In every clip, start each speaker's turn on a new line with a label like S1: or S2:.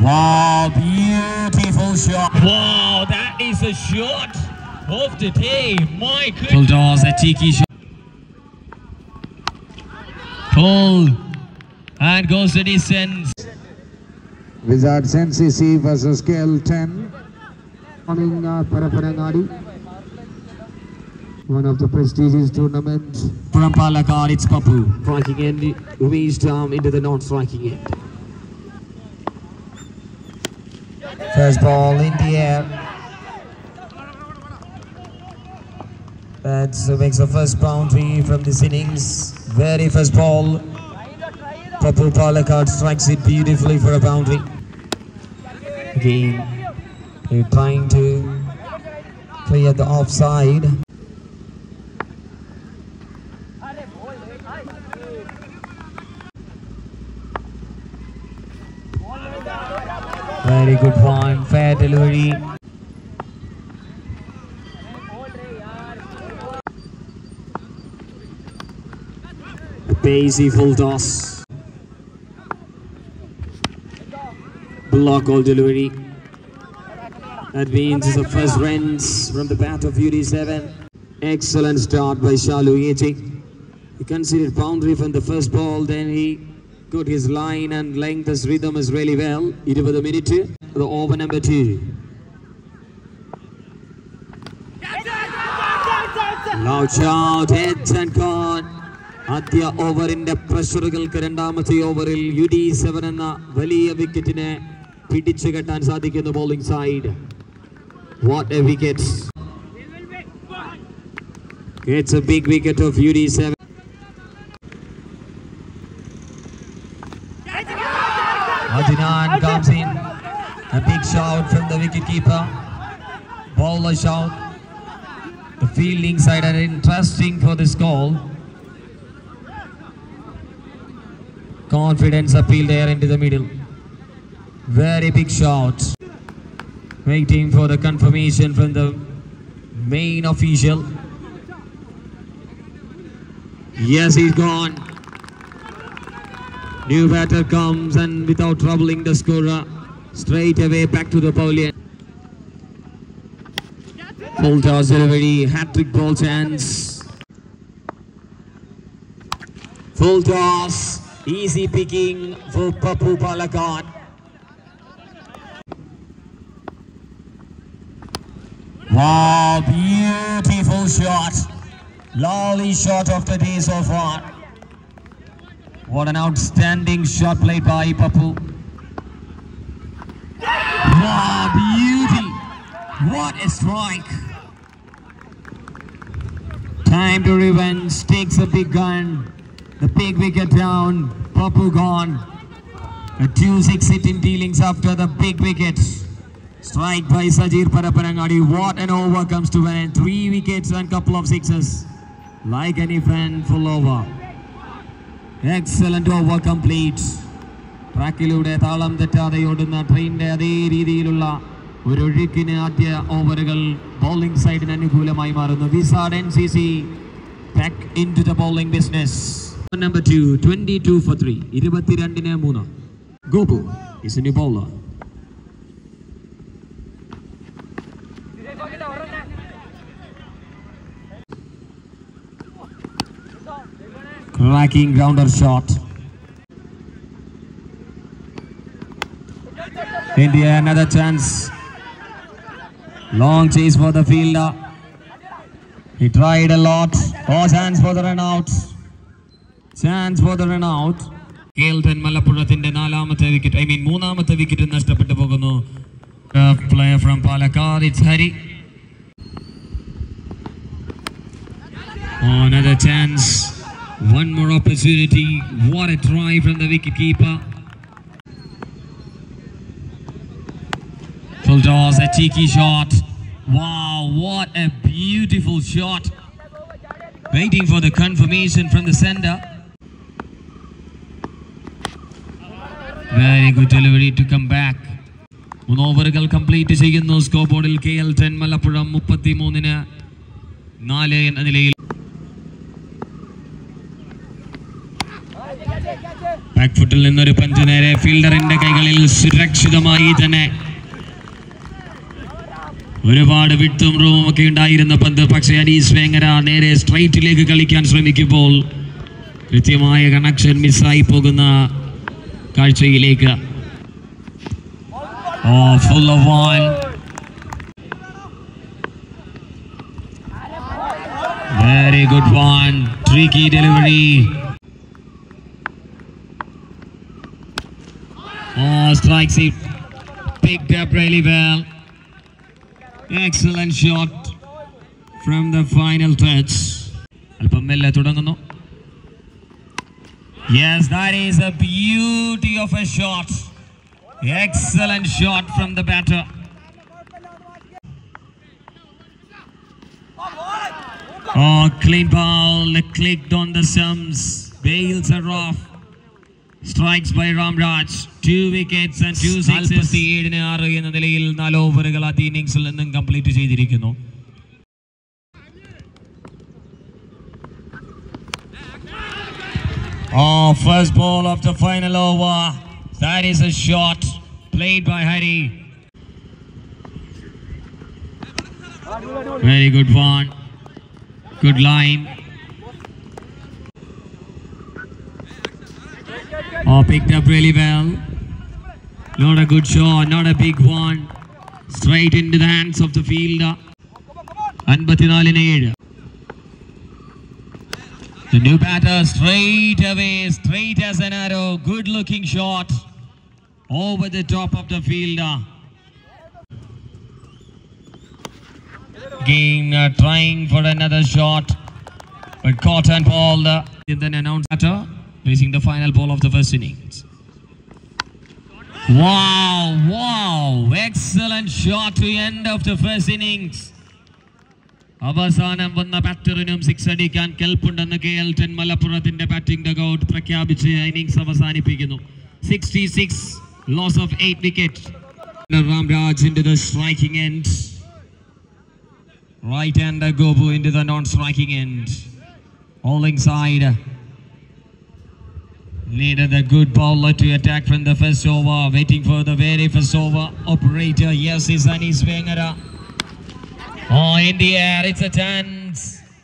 S1: Wow, beautiful shot.
S2: Wow, that is a shot of the day. My goodness.
S1: Full toss, a cheeky shot. Pull and goes to distance.
S3: Wizards NCC versus KL 10. Morning, Paraparangadi. One of the prestigious tournaments.
S1: From Palakkad, it's Papu.
S2: Striking end, Umesh Dam into the non-striking end.
S1: First ball in the air. That makes the first boundary from this innings. Very first ball. Papu Palakkad strikes it beautifully for a boundary. Again, they're trying to clear the offside. Very good one, fair delivery.
S2: Pacey full toss. Block all delivery. That means it's the first runs from the bat of UD7. Excellent start by Shalu Yechi. He considered boundary from the first ball, then he got his line and length as rhythm is really well. 20 minutes, the over number 2. Loud shout, heads and gone. Adya over in the pressure Karandamati over UD7 and Valiya wicket in a Pidichigatan Sadik in the bowling side. What a wicket! It's a big wicket of UD7.
S1: Adnan comes in. A big shout from the wicketkeeper. Bowler shout. The fielding side are interesting for this goal. Confidence appeal there into the middle. Very big shot. Waiting for the confirmation from the main official.
S2: Yes, he's gone. New batter comes and without troubling the scorer, straight away back to the pavilion. Full toss delivery, hat-trick ball chance. Full toss, easy picking for Papu Palakkad.
S1: Wow, beautiful shot. Lovely shot of the day so far. What an outstanding shot played by Papu. Wow, beauty. What a strike. Time to revenge. Takes a big gun. The big wicket down. Papu gone. A 2-6 hit in dealings after the big wicket. Strike by Sajir Paraparangadi. What an over comes to an end. 3 wickets and couple of sixes. Like any fan, full over. Excellent over complete. ട്രാക്കിലൂടെ താളം തെറ്റാതെ ഓടുന്ന ട്രെയിനിന്റെ അതേ രീതിയിലുള്ള ഒരു ഒഴുക്കിന് ആദ്യ ഓവറുകൾ bowling സൈഡിന് അനുകൂലമായി മാറുന്നു. Wizards NCC back into the bowling business. Number 2, 22 for 3. 22-ന് 3. Gopu is a new bowler. Cracking grounder shot. India another chance. Long chase for the fielder. He tried a lot. Oh, chance for the run out. Chance for the run out. KL10 Malappuratinte മൂന്നാമത്തെ wicket നഷ്ടപ്പെട്ടു പോകുന്നു. Player from Palakkad, it's Hari. Oh, another chance. One more opportunity. What a try from the wicketkeeper. Full toss, a cheeky shot. Wow, what a beautiful shot. Waiting for the confirmation from the sender. Very good delivery to come back. 3 ഓവറുകൾ complete ചെയ്യുന്നു. Score ബോർഡിൽ KL10 Malappuram 33-ന് 4 എന്ന നിലയിൽ. Back ഫുട്ടിൽ നിന്നൊരു punch നേരെ ഫീൽഡറിന്റെ കൈകളിൽ സുരക്ഷിതമായി തന്നെ. ഒരുപാട് വിട്ടും റൂമും ഒക്കെ ഉണ്ടായിരുന്ന പന്ത്, പക്ഷേ അനീസ് വേങ്ങര നേരെ സ്ട്രൈറ്റിലേക്ക് കളിക്കാൻ ശ്രമിക്കുമ്പോൾ കൃത്യമായ കണക്ഷൻ മിസ്സായി പോകുന്ന കാഴ്ചയിലേക്ക്. Full of one. Very good one. Tricky delivery. Strikes it. Picked up really well. Excellent shot from the final touch. Alpam melle തുടങ്ങുന്നു. Yes, that is a beauty of a shot. Excellent shot from the batter. Clean ball, clicked on the stumps. Bails are off. Strikes by Ramraj. 2 wickets and 2 sixes. 47 എന്ന നിലയിൽ 4 ഓവറുകൾ ആദ്യ ഇന്നിംഗ്സിൽ നിന്നും complete ചെയ്തിരിക്കുന്നു. First ball of the final over. That is a shot played by Hari. Very good one. Good line. Picked up really well. Not a good shot, not a big one. Straight into the hands of the fielder. 54-7. The new batter straight away, straight as an arrow. Good looking shot over the top of the fielder. Again trying for another shot, but caught and balled. Then announced batter facing the final ball of the first innings. Wow, excellent shot to end of the first innings. അവസാനം വന്ന ബാറ്ററിനും 6 അടിക്കാൻ കെൽപ്പുണ്ടെന്ന് KL10 മലപ്പുറത്തിന്റെ batting ഡഗൌട്ട് പ്രഖ്യാപിച്ച് innings അവസാനിപ്പിക്കുന്നു. 66, loss of 8 wickets. Ramraj into the striking end. Right-hander Gobu into the non-striking end. Bowling side needed a good bowler to attack from the first over. Waiting for the very first over. Operator, yes, is Anis Vengara. In the air, it's a chance.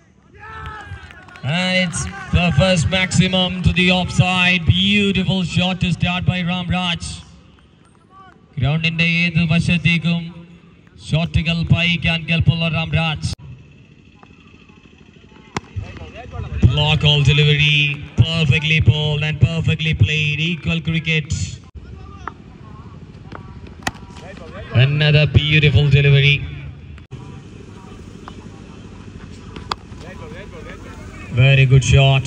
S1: And it's the first maximum to the offside. Beautiful shot to start by Ramraj. Ground in the eighth vashathekum. Shottigal paikan kelpulla Ramraj. Block all delivery. Perfectly bowled and perfectly played. Equal cricket. Another beautiful delivery. Very good shot.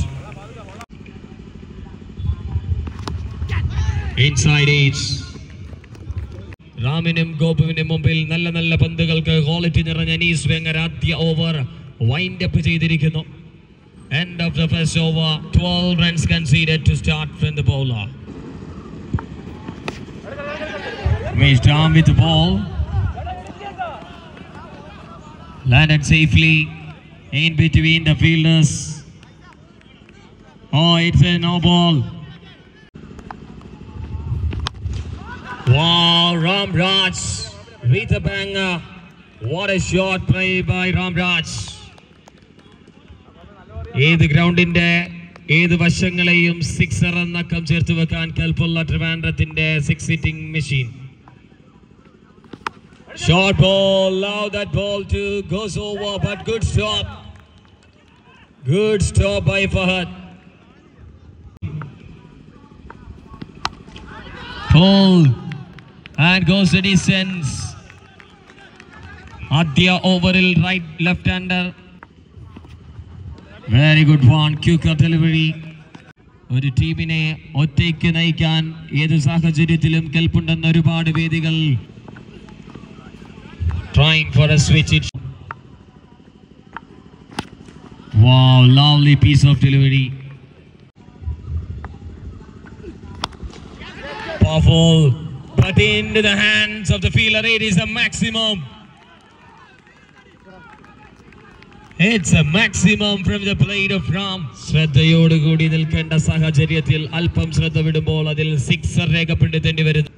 S1: Inside edge. Raminum Gopuvinum മുമ്പിൽ നല്ല പന്തുകൾക്ക് quality നിറഞ്ഞ അനീസ് വെങ്ങർ ആദ്യ over wind up ചെയ്തിരിക്കുന്നു. End of the first over. 12 runs conceded to start from the bowler. Missed arm with the ball. Landed safely in between the fielders. It's a no ball. Wow, Ramraj with a banger. What a shot play by Ramraj. ഏത് ഗ്രൗണ്ടിന്റെ ഏത് വശങ്ങളെയും sixer എന്നക്കം ചേർത്ത് വെക്കാൻ കൽപ്പുള്ള ട്രിവാൻഡ്രത്തിന്റെ 6 hitting machine. Short ball, allow that ball to goes over, but good stop. Good stop by Fahad. Pull and goes the distance. Adya overil right left-hander. Very good one, quicker delivery. ഒരു ടീമിനെ ഒറ്റയ്ക്ക് നയിക്കാൻ ഏത് സാഹചര്യത്തിലും കെൽപ്പുണ്ടെന്ന ഒരുപാട് വേദികൾ. Trying for a switch it. Wow, lovely piece of delivery. Powerful, but into the hands of the fielder. It is a maximum. It's a maximum from the plate of Ram. ശ്രദ്ധയോടുകൂടി നിൽക്കേണ്ട സാഹചര്യത്തിൽ അല്പം ശ്രദ്ധ വിടുമ്പോൾ അതിൽ സിക്സർ രേഖപ്പെടുത്തേണ്ടി വരുന്നു.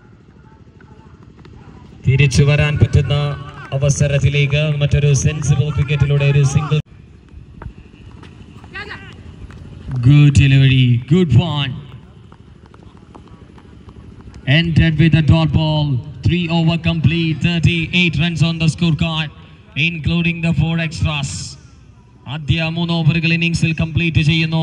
S1: തിരിച്ചു വരാൻ പറ്റുന്ന അവസരത്തിലേക്ക് മറ്റൊരു സെൻസിബിൾ വിക്കറ്റിലൂടെ ഒരു single. Good delivery, good one. Entered with a dot ball. 3 over complete. 38 runs on the scorecard, including the 4 extras. ആദ്യ 3 ഓവറുകൾ ഇന്നിംഗ്സിൽ കംപ്ലീറ്റ് ചെയ്യുന്നു.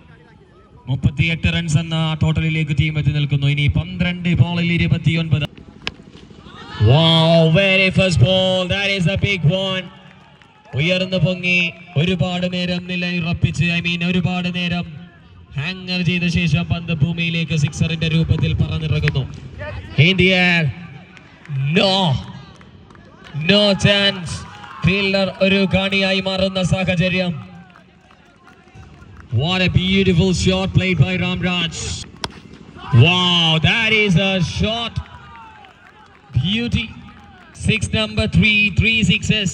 S1: 38 റൺസ് എന്ന ടോട്ടലിലേക്ക് ടീം എത്തി നിൽക്കുന്നു. ഇനി 12 ബോളിൽ 29. Wow, very first ball. That is a big one. ഉയർന്നു പൊങ്ങി ഒരുപാട് നേരം നിലയുറപ്പിച്ച് ഒരുപാട് നേരം ഹാങ്ങർ ചെയ്ത ശേഷം പന്ത് ഭൂമിയിലേക്ക് സിക്സറിന്റെ രൂപത്തിൽ പറന്നിറങ്ങുന്നു. In the air. No chance. Fielder ഒരു കാണിയായി മാറുന്ന സാഹചര്യം. What a beautiful shot played by Ramraj. Wow, that is a shot. Beauty. 6 number 3, 3 sixes.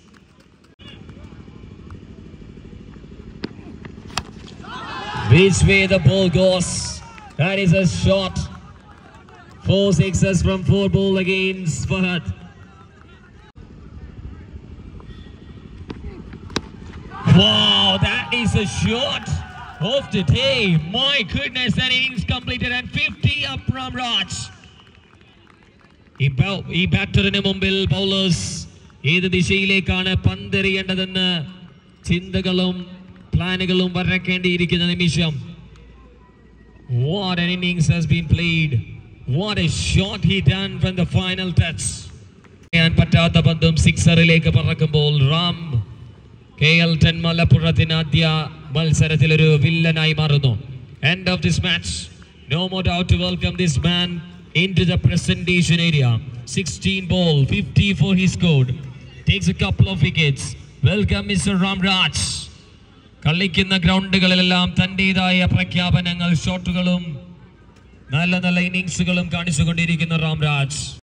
S1: Which way the ball goes? That is a shot. 4 sixes from 4 ball against Fahad. Wow, that is a shot of the day. My goodness, that innings completed and 50 up from Raj. ഈ ബാറ്ററിന് മുമ്പിൽ bowlers ഏത് ദിശയിലേക്കാണ് പന്തെറിയേണ്ടതെന്ന് ചിന്തകളും പ്ലാനുകളും വരക്കേണ്ടിയിരിക്കുന്ന നിമിഷം. What an innings has been played. What a shot he done from the final touch. ചെയ്യാൻ പറ്റാത്ത പന്തും സിക്സറിലേക്ക് പറക്കുമ്പോൾ Ram KL10 മലപ്പുറത്തിന് ആദ്യ മത്സരത്തിൽ ഒരു വില്ലനായി മാറുന്നു. End of this match. No more doubt to welcome this man into the presentation area. 16 ball, 54 he scored. Takes a couple of wickets. Welcome Mr. Ramraj. കളിക്കുന്ന ഗ്രൗണ്ടുകളിലെല്ലാം തന്റേതായ പ്രഖ്യാപനങ്ങൾ, ഷോട്ടുകളും നല്ല ഇന്നിംഗ്സുകളും കാണിച്ചുകൊണ്ടിരിക്കുന്ന രാംരാജ്.